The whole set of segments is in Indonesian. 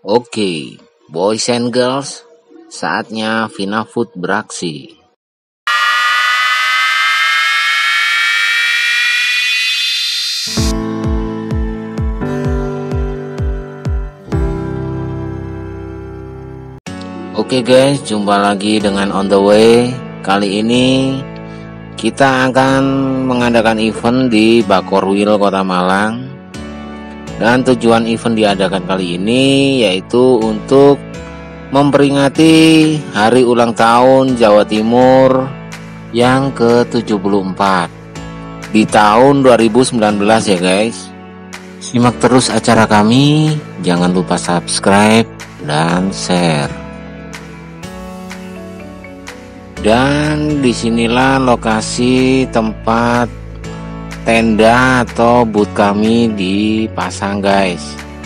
Oke, boys and girls, saatnya Vina Food beraksi. Oke guys, jumpa lagi dengan On The Way. Kali ini kita akan mengadakan event di Bakorwil, Kota Malang. Dan tujuan event diadakan kali ini yaitu untuk memperingati hari ulang tahun Jawa Timur yang ke-74 di tahun 2019 ya guys. Simak terus acara kami, jangan lupa subscribe dan share. Dan disinilah lokasi tempat tenda atau booth kami dipasang guys.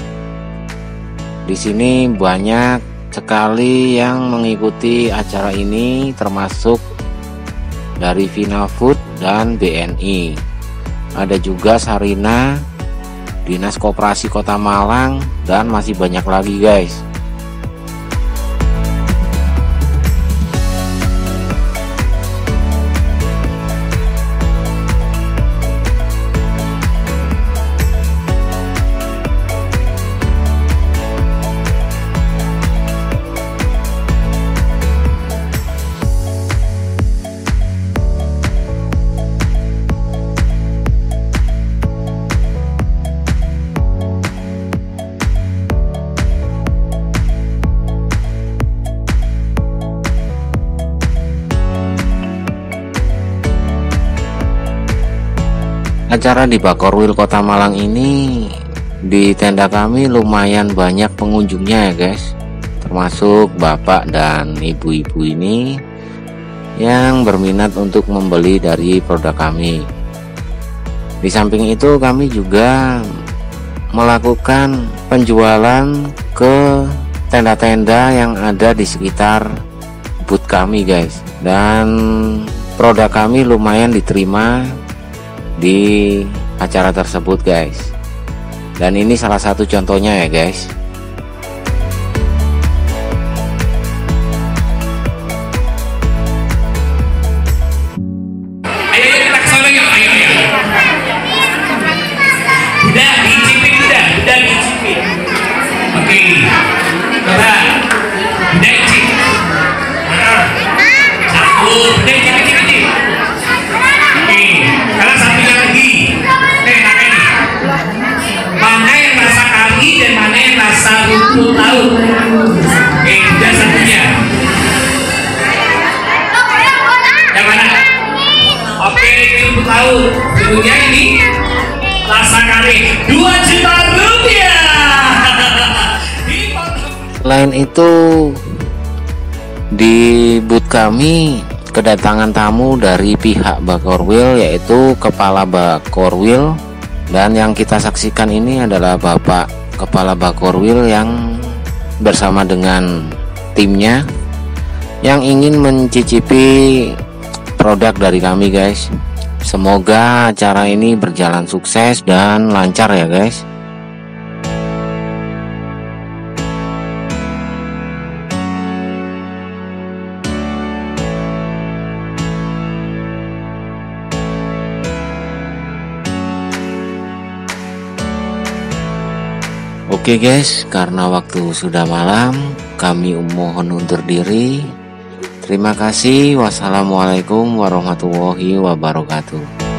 Di sini banyak sekali yang mengikuti acara ini, termasuk dari Vina Food dan BNI. Ada juga Sarina, Dinas Koperasi Kota Malang, dan masih banyak lagi guys. Acara di Bakorwil Kota Malang ini, di tenda kami lumayan banyak pengunjungnya ya guys, termasuk bapak dan ibu-ibu ini yang berminat untuk membeli dari produk kami. Di samping itu kami juga melakukan penjualan ke tenda-tenda yang ada di sekitar booth kami guys, dan produk kami lumayan diterima di acara tersebut guys. Dan ini salah satu contohnya ya guys. Ayo kita ke sana yuk, ayo. Udah dicipin, udah dicipin. Oke. Coba. Udah dicipin. Satu, udah dicipin. Oke. Sekarang satunya lagi. Pakai ini. Mana yang rasa kari dan mana yang rasa rumput laut. Oke, udah satunya. Yang mana? Oke, ini rumput laut. Berikutnya ini rasa kari. 2 juta rupiah. Selain itu, di booth kami kedatangan tamu dari pihak Bakorwil, yaitu Kepala Bakorwil. Dan yang kita saksikan ini adalah Bapak Kepala Bakorwil yang bersama dengan timnya yang ingin mencicipi produk dari kami guys. Semoga acara ini berjalan sukses dan lancar ya guys. Oke guys, karena waktu sudah malam, kami mohon undur diri. Terima kasih. Wassalamualaikum warahmatullahi wabarakatuh.